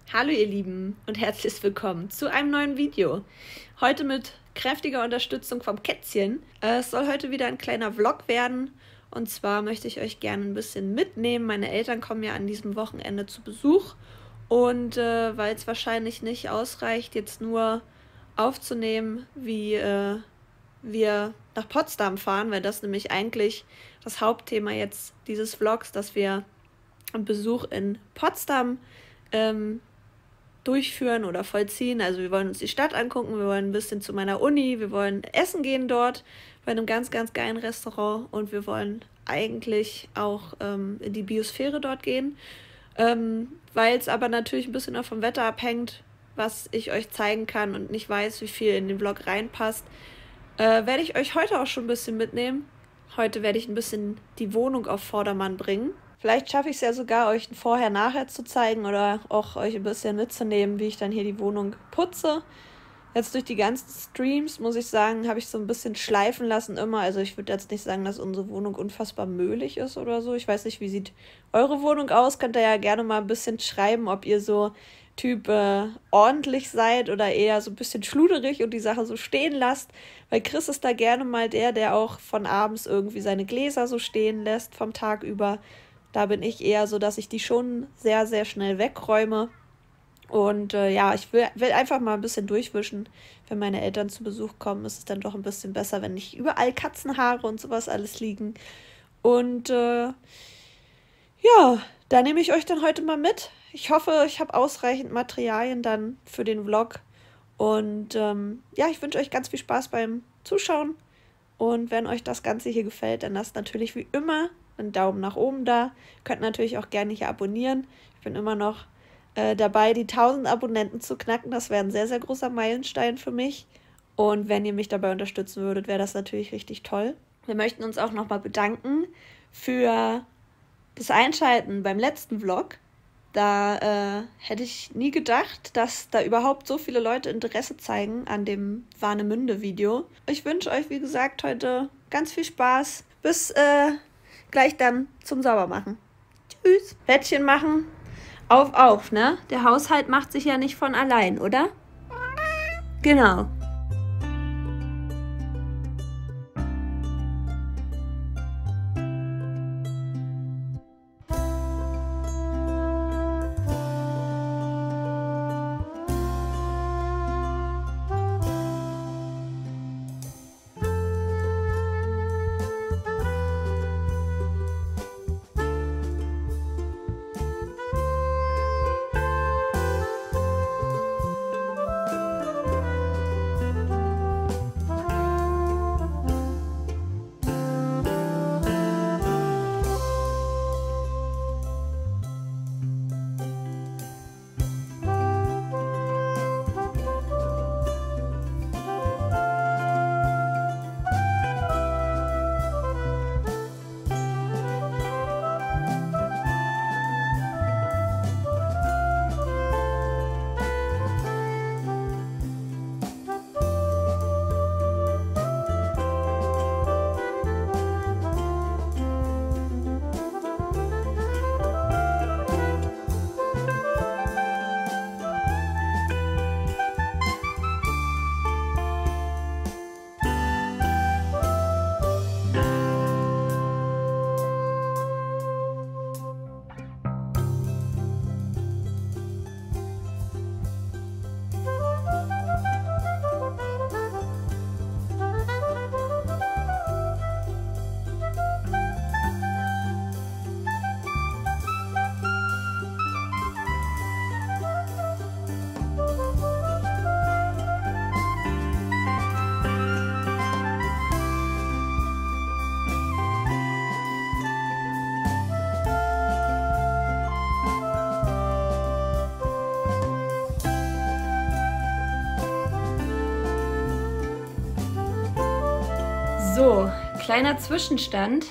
Hallo ihr Lieben und herzlich willkommen zu einem neuen Video. Heute mit kräftiger Unterstützung vom Kätzchen. Es soll heute wieder ein kleiner Vlog werden und zwar möchte ich euch gerne ein bisschen mitnehmen. Meine Eltern kommen ja an diesem Wochenende zu Besuch und weil es wahrscheinlich nicht ausreicht, jetzt nur aufzunehmen, wie wir nach Potsdam fahren, weil das nämlich eigentlich das Hauptthema jetzt dieses Vlogs, dass wir einen Besuch in Potsdam durchführen oder vollziehen. Also wir wollen uns die Stadt angucken, wir wollen ein bisschen zu meiner Uni, wir wollen essen gehen dort bei einem ganz, ganz geilen Restaurant und wir wollen eigentlich auch in die Biosphäre dort gehen, weil es aber natürlich ein bisschen auch vom Wetter abhängt, was ich euch zeigen kann und nicht weiß, wie viel in den Vlog reinpasst, werde ich euch heute auch schon ein bisschen mitnehmen. Heute werde ich ein bisschen die Wohnung auf Vordermann bringen. Vielleicht schaffe ich es ja sogar, euch ein Vorher-Nachher zu zeigen oder auch euch ein bisschen mitzunehmen, wie ich dann hier die Wohnung putze. Jetzt durch die ganzen Streams, muss ich sagen, habe ich so ein bisschen schleifen lassen immer. Also ich würde jetzt nicht sagen, dass unsere Wohnung unfassbar möglich ist oder so. Ich weiß nicht, wie sieht eure Wohnung aus? Könnt ihr ja gerne mal ein bisschen schreiben, ob ihr so Typ ordentlich seid oder eher so ein bisschen schluderig und die Sache so stehen lasst. Weil Chris ist da gerne mal der auch von abends irgendwie seine Gläser so stehen lässt vom Tag über. Da bin ich eher so, dass ich die schon sehr, sehr schnell wegräume. Und ja, ich will einfach mal ein bisschen durchwischen. Wenn meine Eltern zu Besuch kommen, ist es dann doch ein bisschen besser, wenn nicht überall Katzenhaare und sowas alles liegen. Und ja, da nehme ich euch dann heute mal mit. Ich hoffe, ich habe ausreichend Materialien dann für den Vlog. Und ja, ich wünsche euch ganz viel Spaß beim Zuschauen. Und wenn euch das Ganze hier gefällt, dann lasst natürlich wie immer einen Daumen nach oben da. Könnt natürlich auch gerne hier abonnieren. Ich bin immer noch dabei, die 1000 Abonnenten zu knacken. Das wäre ein sehr, sehr großer Meilenstein für mich. Und wenn ihr mich dabei unterstützen würdet, wäre das natürlich richtig toll. Wir möchten uns auch nochmal bedanken für das Einschalten beim letzten Vlog. Da hätte ich nie gedacht, dass da überhaupt so viele Leute Interesse zeigen an dem Warnemünde-Video. Ich wünsche euch, wie gesagt, heute ganz viel Spaß. Bis gleich dann zum Saubermachen. Tschüss. Bettchen machen. Auf, ne? Der Haushalt macht sich ja nicht von allein, oder? Genau. So, kleiner Zwischenstand.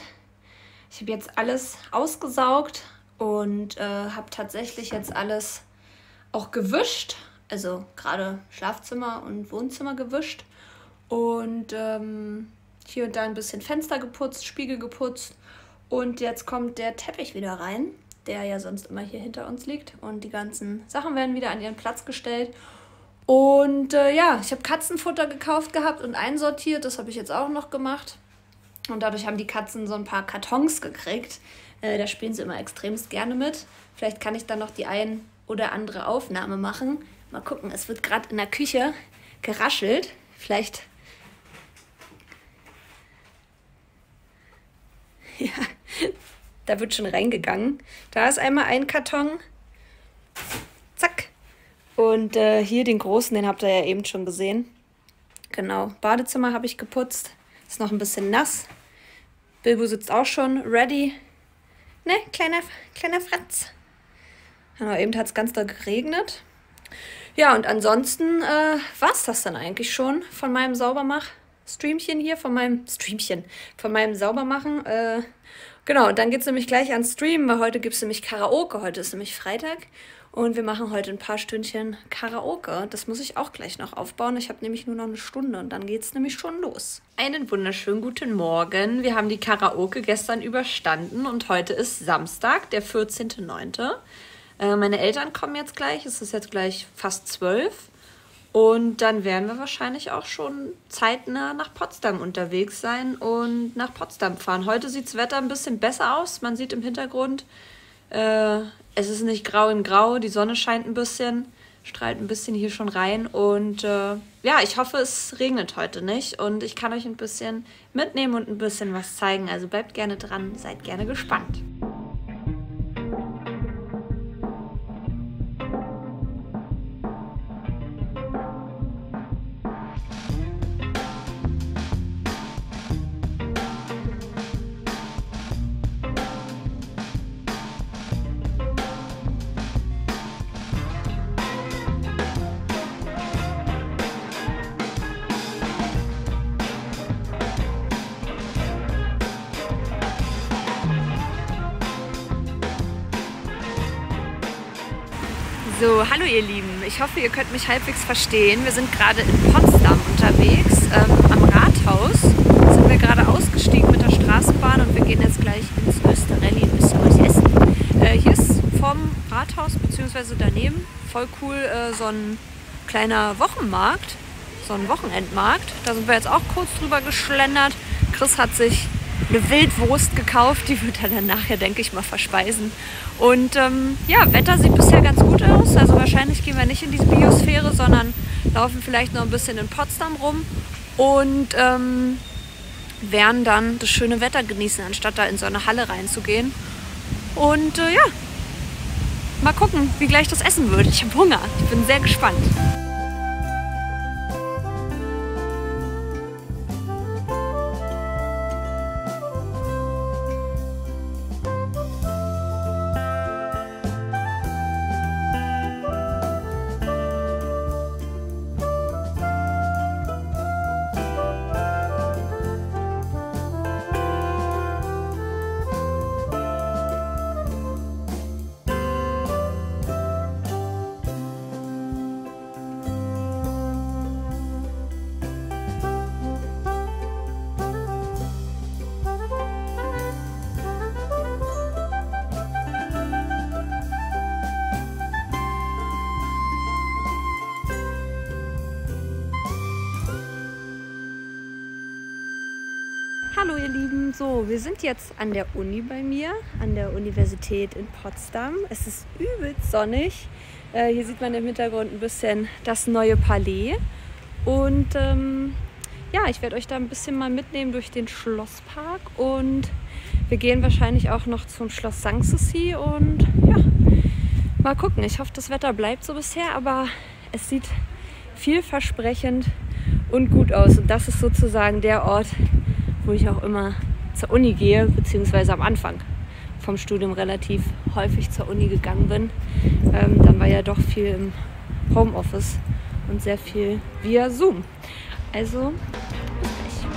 Ich habe jetzt alles ausgesaugt und habe tatsächlich jetzt alles auch gewischt. Also gerade Schlafzimmer und Wohnzimmer gewischt. Und hier und da ein bisschen Fenster geputzt, Spiegel geputzt. Und jetzt kommt der Teppich wieder rein. der ja sonst immer hier hinter uns liegt. Und die ganzen Sachen werden wieder an ihren Platz gestellt. Und ja, ich habe Katzenfutter gekauft gehabt und einsortiert. Das habe ich jetzt auch noch gemacht. Und dadurch haben die Katzen so ein paar Kartons gekriegt. Da spielen sie immer extremst gerne mit. Vielleicht kann ich dann noch die ein oder andere Aufnahme machen. Mal gucken, es wird gerade in der Küche geraschelt. Vielleicht... Ja, da wird schon reingegangen. Da ist einmal ein Karton. Zack. Und hier den großen, den habt ihr ja eben schon gesehen. Genau, Badezimmer habe ich geputzt. Ist noch ein bisschen nass. Bilbo sitzt auch schon ready. Ne, kleiner Fratz. Genau, eben hat es ganz doll geregnet. Ja, und ansonsten war es das dann eigentlich schon von meinem Saubermach-Streamchen hier, von meinem Saubermachen. Genau, und dann geht es nämlich gleich ans Streamen, weil heute gibt es nämlich Karaoke. Heute ist nämlich Freitag und wir machen heute ein paar Stündchen Karaoke. Das muss ich auch gleich noch aufbauen. Ich habe nämlich nur noch eine Stunde und dann geht es nämlich schon los. Einen wunderschönen guten Morgen. Wir haben die Karaoke gestern überstanden und heute ist Samstag, der 14.09. Meine Eltern kommen jetzt gleich. Es ist jetzt gleich fast 12. Und dann werden wir wahrscheinlich auch schon zeitnah nach Potsdam unterwegs sein und nach Potsdam fahren. Heute sieht das Wetter ein bisschen besser aus. Man sieht im Hintergrund, es ist nicht grau in grau. Die Sonne scheint ein bisschen, strahlt ein bisschen hier schon rein. Und ja, ich hoffe, es regnet heute nicht. Und ich kann euch ein bisschen mitnehmen und ein bisschen was zeigen. Also bleibt gerne dran, seid gerne gespannt. So, hallo ihr Lieben, ich hoffe, ihr könnt mich halbwegs verstehen. Wir sind gerade in Potsdam unterwegs, am Rathaus sind wir gerade ausgestiegen mit der Straßenbahn und wir gehen jetzt gleich ins Österelli ein bisschen was essen. Hier ist vom Rathaus bzw. daneben voll cool so ein kleiner Wochenmarkt, so ein Wochenendmarkt. Da sind wir jetzt auch kurz drüber geschlendert. Chris hat sich eine Wildwurst gekauft, die wird er dann nachher, denke ich mal, verspeisen. Und ja, Wetter sieht bisher ganz gut aus. Also wahrscheinlich gehen wir nicht in diese Biosphäre, sondern laufen vielleicht noch ein bisschen in Potsdam rum und werden dann das schöne Wetter genießen, anstatt da in so eine Halle reinzugehen. Und ja, mal gucken, wie gleich das Essen wird. Ich habe Hunger, ich bin sehr gespannt. Hallo ihr Lieben, so wir sind jetzt an der Uni bei mir, an der Universität in Potsdam. Es ist übelst sonnig. Hier sieht man im Hintergrund ein bisschen das neue Palais. Und ja, ich werde euch da ein bisschen mal mitnehmen durch den Schlosspark. Und wir gehen wahrscheinlich auch noch zum Schloss Sanssouci. Und ja, mal gucken. Ich hoffe, das Wetter bleibt so bisher, aber es sieht vielversprechend und gut aus. Und das ist sozusagen der Ort, wo ich auch immer zur Uni gehe, beziehungsweise am Anfang vom Studium relativ häufig zur Uni gegangen bin. Dann war ja doch viel im Homeoffice und sehr viel via Zoom. Also, bis gleich.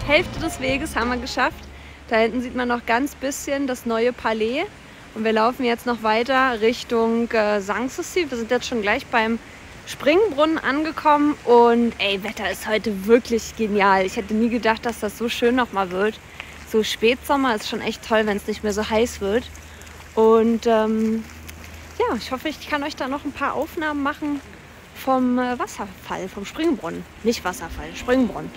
Hälfte des Weges haben wir geschafft. Da hinten sieht man noch ganz bisschen das neue Palais. Und wir laufen jetzt noch weiter Richtung Sanssouci. Wir sind jetzt schon gleich beim Springbrunnen angekommen. Und ey, Wetter ist heute wirklich genial. Ich hätte nie gedacht, dass das so schön nochmal wird. So Spätsommer ist schon echt toll, wenn es nicht mehr so heiß wird. Und ja, ich hoffe, ich kann euch da noch ein paar Aufnahmen machen vom Wasserfall, vom Springbrunnen. Nicht Wasserfall, Springbrunnen.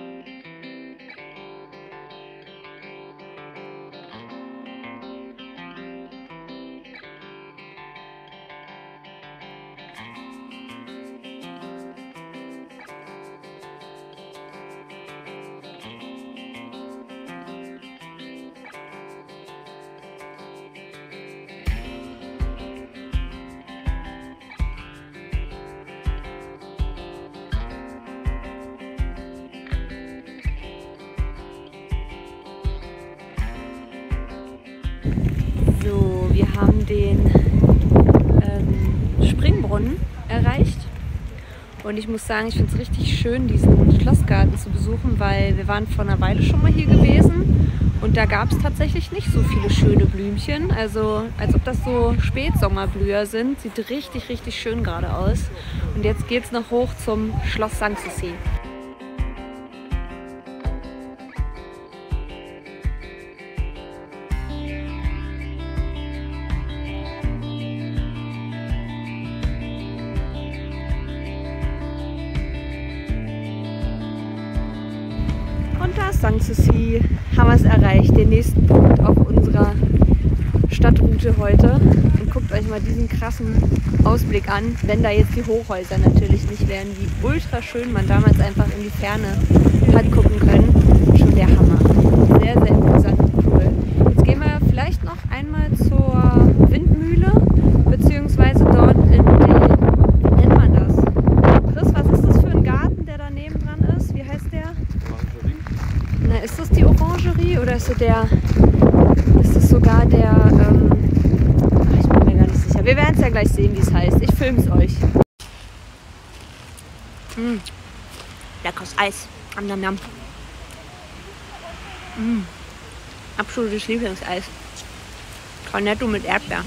So, wir haben den Springbrunnen erreicht und ich muss sagen, ich finde es richtig schön, diesen Schlossgarten zu besuchen, weil wir waren vor einer Weile schon mal hier gewesen und da gab es tatsächlich nicht so viele schöne Blümchen, also als ob das so Spätsommerblüher sind, sieht richtig, richtig schön gerade aus. Und jetzt geht es noch hoch zum Schloss Sanssouci. Und da ist Sanssouci, haben wir es erreicht, den nächsten Punkt auf unserer Stadtroute heute. Und guckt euch mal diesen krassen Ausblick an, wenn da jetzt die Hochhäuser natürlich nicht wären, wie ultra schön man damals einfach in die Ferne hat gucken können. Schon der Hammer. Sehr, sehr imposant und cool. Jetzt gehen wir vielleicht noch einmal zur Windmühle, beziehungsweise dort in den, wie nennt man das? Chris, was ist das für ein Garten, der daneben dran ist? Wie heißt der? Na, ist das die Orangerie oder ist das sogar der, ich bin mir gar nicht sicher. Wir werden es ja gleich sehen, wie es heißt. Ich filme es euch. Leckeres Eis. Am Yam. Absolutes Lieblingseis. Cornetto mit Erdbeer.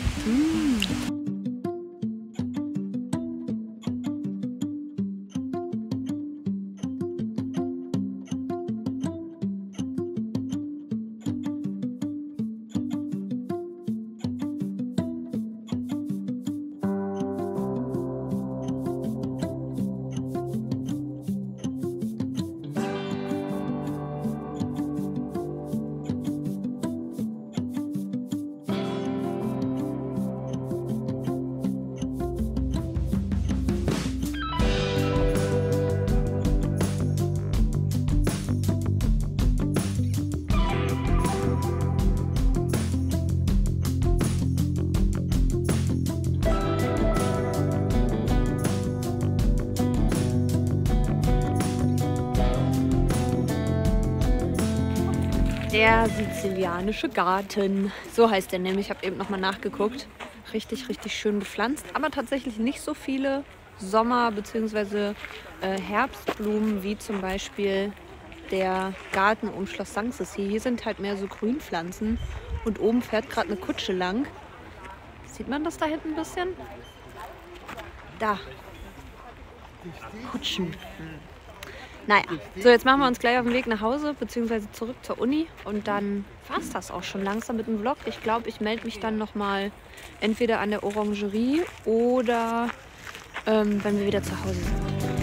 Der sizilianische Garten. So heißt der nämlich. Ich habe eben nochmal nachgeguckt. Richtig, richtig schön gepflanzt. Aber tatsächlich nicht so viele Sommer- bzw. Herbstblumen wie zum Beispiel der Garten um Schloss Sanssouci. Hier sind halt mehr so Grünpflanzen. Und oben fährt gerade eine Kutsche lang. Sieht man das da hinten ein bisschen? Da. Kutschen. Naja, so jetzt machen wir uns gleich auf den Weg nach Hause, beziehungsweise zurück zur Uni und dann war es das auch schon langsam mit dem Vlog. Ich glaube, ich melde mich dann nochmal entweder an der Orangerie oder wenn wir wieder zu Hause sind.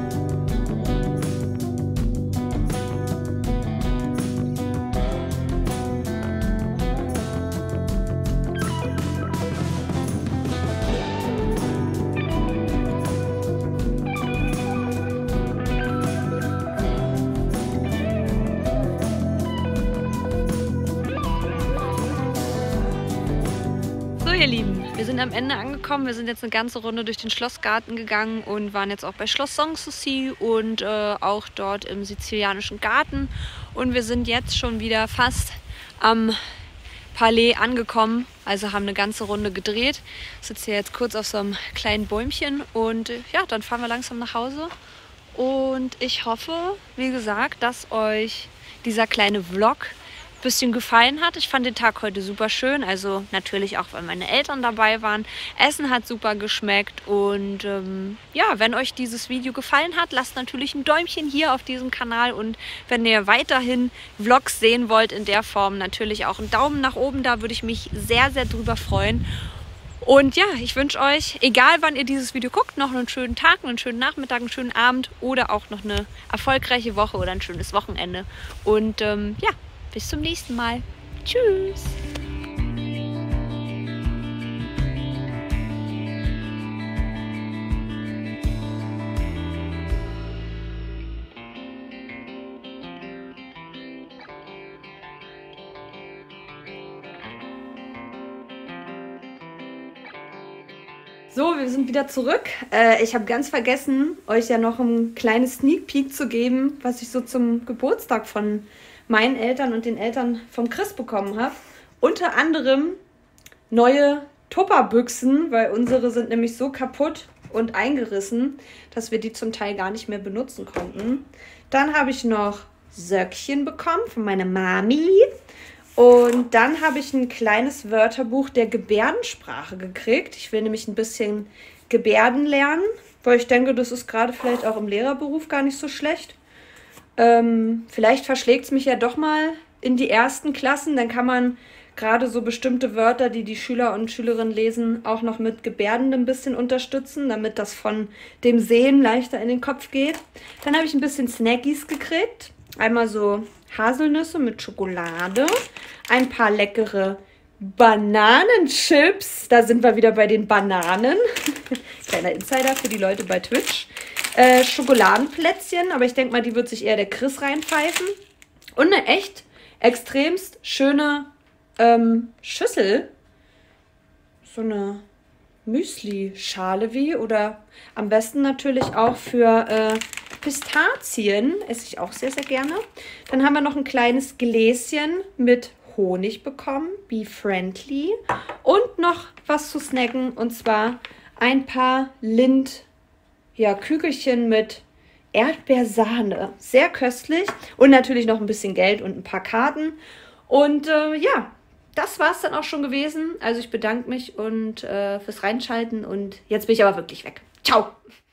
Ihr Lieben, wir sind am Ende angekommen. Wir sind jetzt eine ganze Runde durch den Schlossgarten gegangen und waren jetzt auch bei Schloss Sanssouci und auch dort im sizilianischen Garten. Und wir sind jetzt schon wieder fast am Palais angekommen, also haben eine ganze Runde gedreht. Ich sitze hier jetzt kurz auf so einem kleinen Bäumchen und ja, dann fahren wir langsam nach Hause. Und ich hoffe, wie gesagt, dass euch dieser kleine Vlog ein bisschen gefallen hat. Ich fand den Tag heute super schön, also natürlich auch, weil meine Eltern dabei waren. Essen hat super geschmeckt und ja, wenn euch dieses Video gefallen hat, lasst natürlich ein Däumchen hier auf diesem Kanal und wenn ihr weiterhin Vlogs sehen wollt in der Form, natürlich auch einen Daumen nach oben, da würde ich mich sehr, sehr drüber freuen. Und ja, ich wünsche euch, egal wann ihr dieses Video guckt, noch einen schönen Tag, einen schönen Nachmittag, einen schönen Abend oder auch noch eine erfolgreiche Woche oder ein schönes Wochenende. Und ja, bis zum nächsten Mal. Tschüss! So, wir sind wieder zurück. Ich habe ganz vergessen, euch ja noch ein kleines Sneak Peek zu geben, was ich so zum Geburtstag von meinen Eltern und den Eltern vom Chris bekommen habe. Unter anderem neue Tupperbüchsen, weil unsere sind nämlich so kaputt und eingerissen, dass wir die zum Teil gar nicht mehr benutzen konnten. Dann habe ich noch Söckchen bekommen von meiner Mami. Und dann habe ich ein kleines Wörterbuch der Gebärdensprache gekriegt. Ich will nämlich ein bisschen Gebärden lernen, weil ich denke, das ist gerade vielleicht auch im Lehrerberuf gar nicht so schlecht. Vielleicht verschlägt es mich ja doch mal in die ersten Klassen. Dann kann man gerade so bestimmte Wörter, die die Schüler und Schülerinnen lesen, auch noch mit Gebärden ein bisschen unterstützen, damit das von dem Sehen leichter in den Kopf geht. Dann habe ich ein bisschen Snackies gekriegt. Einmal so Haselnüsse mit Schokolade, ein paar leckere Bananenchips. Da sind wir wieder bei den Bananen. Kleiner Insider für die Leute bei Twitch. Schokoladenplätzchen, aber ich denke mal, die wird sich eher der Chris reinpfeifen. Und eine echt extremst schöne Schüssel. So eine Müsli-Schale wie oder am besten natürlich auch für Pistazien, esse ich auch sehr, sehr gerne. Dann haben wir noch ein kleines Gläschen mit Honig bekommen, Be Friendly. Und noch was zu snacken, und zwar ein paar Kügelchen mit Erdbeersahne. Sehr köstlich. Und natürlich noch ein bisschen Geld und ein paar Karten. Und ja, das war es dann auch schon gewesen. Also ich bedanke mich und fürs Reinschalten und jetzt bin ich aber wirklich weg. Ciao!